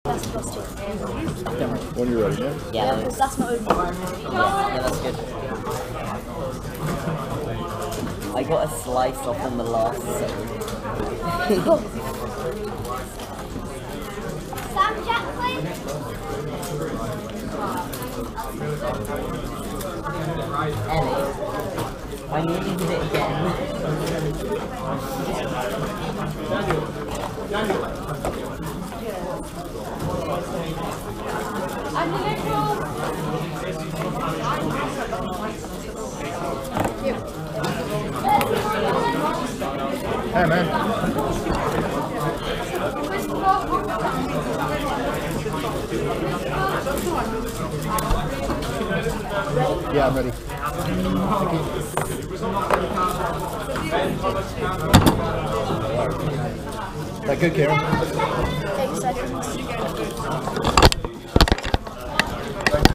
That's plus 2. When you're ready, yeah? Yeah, because that's not open. Yeah, that's good. I got a slice off in the last zone. Sam Jack, please. Ellie, I nearly did it again. Hey, man. Yeah, I'm ready. That good, Karen? 8 seconds.